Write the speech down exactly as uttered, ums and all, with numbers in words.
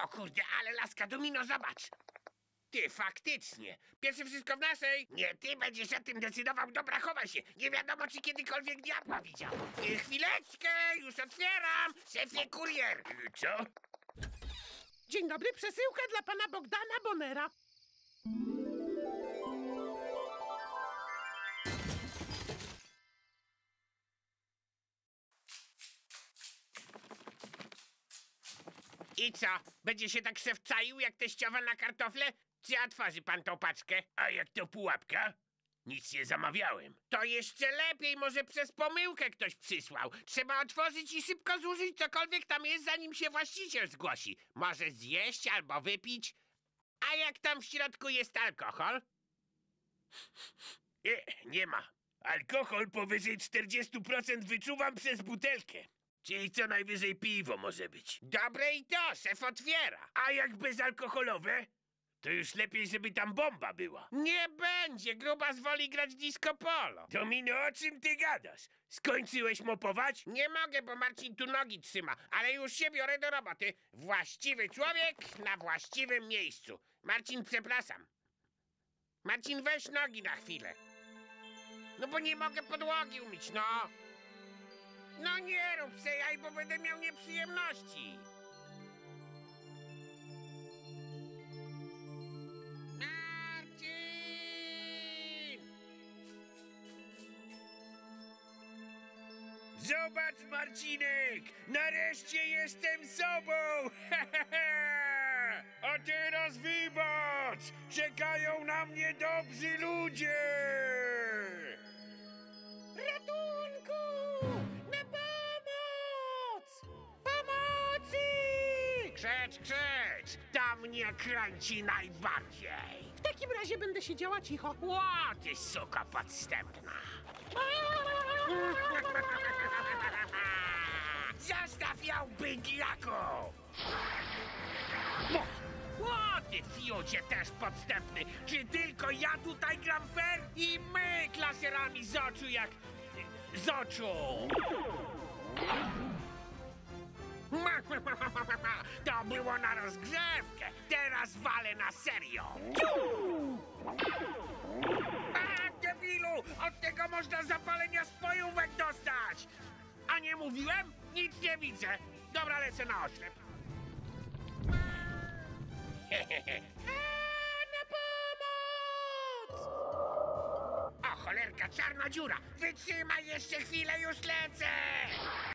O kurde, ale laska domino, zobacz. Ty, faktycznie. Pierwsze wszystko w naszej. Nie, ty będziesz o tym decydował. Dobra, chowaj się. Nie wiadomo, czy kiedykolwiek diabła widział. Y, Chwileczkę, już otwieram. Szefie, kurier. Y, Co? Dzień dobry, przesyłka dla pana Bogdana Bonera. I co? Będzie się tak szef czaił jak teściowa na kartofle? Czy otworzy pan tą paczkę? A jak to pułapka? Nic nie zamawiałem. To jeszcze lepiej, może przez pomyłkę ktoś przysłał. Trzeba otworzyć i szybko zużyć cokolwiek tam jest, zanim się właściciel zgłosi. Może zjeść albo wypić. A jak tam w środku jest alkohol? Nie, nie ma. Alkohol powyżej czterdzieści procent wyczuwam przez butelkę. Czyli co najwyżej piwo może być. Dobre i to, szef otwiera. A jak bezalkoholowe? To już lepiej, żeby tam bomba była. Nie będzie, grubas woli grać disco polo. Domino, o czym ty gadasz? Skończyłeś mopować? Nie mogę, bo Marcin tu nogi trzyma, ale już się biorę do roboty. Właściwy człowiek na właściwym miejscu. Marcin, przepraszam. Marcin, weź nogi na chwilę. No bo nie mogę podłogi umyć, no. No nie rób se jaj, bo będę miał nieprzyjemności. Zobacz, Marcinek! Nareszcie jestem sobą! A teraz wybacz! Czekają na mnie dobrzy ludzie! Ratunku! Na pomoc! Pomocy! Krzecz, krzecz! To mnie kręci najbardziej! W takim razie będę siedziała cicho. Ło, ty suka podstępna! Zostaw ją, bydlaku! O, ty fiucie też podstępny! Czy tylko ja tutaj gram fair? I my klaserami z oczu jak... z oczu! To było na rozgrzewkę! Teraz walę na serio! A, debilu! Od tego można zapalenia spojówek dostać! A nie mówiłem? Nic nie widzę! Dobra, lecę na oślep. A, na pomoc! O, cholerka, czarna dziura! Wytrzymaj jeszcze chwilę, już lecę!